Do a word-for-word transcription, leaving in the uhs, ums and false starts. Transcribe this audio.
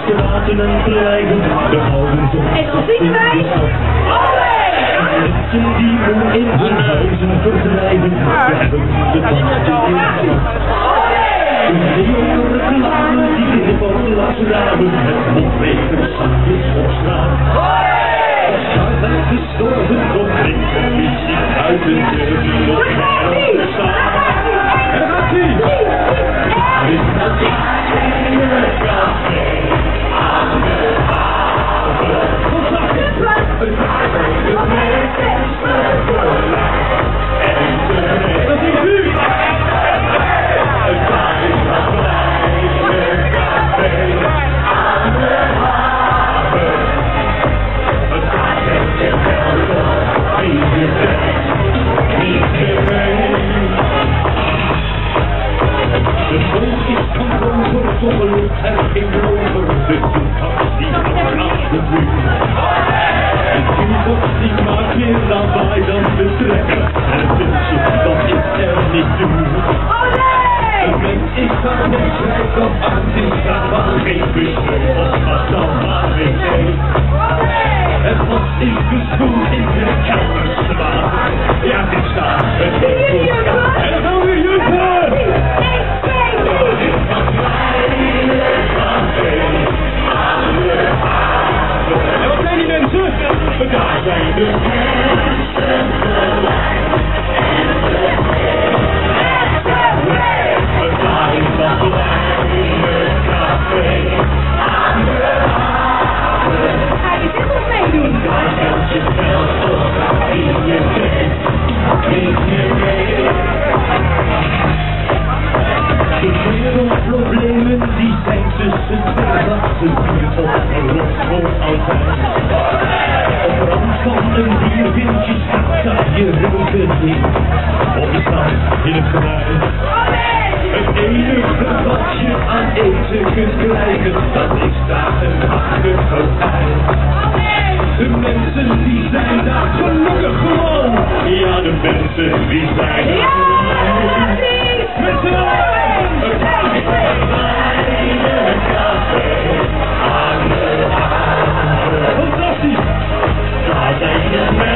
straten en pleinen, de gouden zon. En dan zingen wij. Olé! Mensen die moe in hun huizen verdrijven, we hebben de tanden in. De jonge reclame die in de portelaars ramen, het mondbeker zachtjes op straat. Daar werd gestorven, kom drinken, muziek uit de deur, nog meer op staan. En dat zie je! In dat kleine café aan de haven. Hoe zag je het? Het waren de beste verlaat. En terecht. Dat is nu! Het waren dat kleine café aan de haven. Het waren de welkom, niet meer weg, niet meer weg. De boog is van boven tommeloos en geen rover, de toekomst die gaat naast de buurt. De toekomst die maakt meer lawaai dan betrekken, en het windje dat is er niet doen. Een mens is van mens rijk op aan die straat van geen bussen of wat dan maar weer zee. Het was in de stoel in de kelderstraat, ja dit staat het heel goed. En dan weer juichen! En wat zijn die mensen? Daar zijn de mensen gelijk. En de het waren van kleine café aan de haven. Ga je dit nog meedoen? Daar geldt je wel op wie je bent, niet meer mee. De wereldproblemen die zijn tussen twee wachten, die opgelost wordt altijd. Op rand van een bierwindje staat daar je reuken in, op de stand in het geruim. Het enige wat je aan eten kunt krijgen, dat is daar een achter gordijn. De mensen die zijn daar gelukkig gewoon, ja de mensen die zijn daar gewoon. Met z'n allen! Het is een kleine café aan de haven. Fantastisch! Daar zijn de mensen.